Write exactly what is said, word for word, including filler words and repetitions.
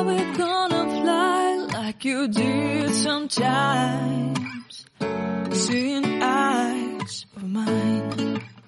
we're gonna fly like you did sometimes, seeing eyes of mine.